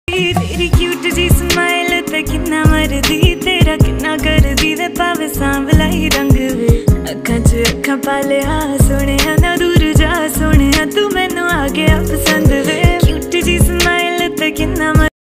तेरी क्यूट जी स्माइल ते किन्ना मरदी तेरा किन्ना करदी वे पावे सांवला ही रंग वे अखां च अखां पा लिया सोहणिया ना दूर जा सोहणिया तू मैनू आ गया पसंद।